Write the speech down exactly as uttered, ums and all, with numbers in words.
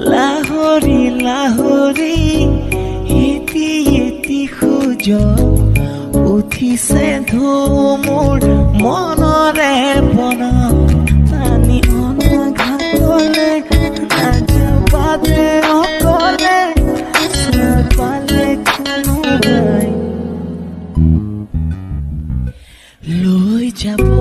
লাহৰি লাহৰি এটি এটি খোজ উঠিছে ধুমুৰ মনৰে বন পানী অনাঘাতলে নাযাবাদে অকলে পালে কোনোবাই লৈ যাব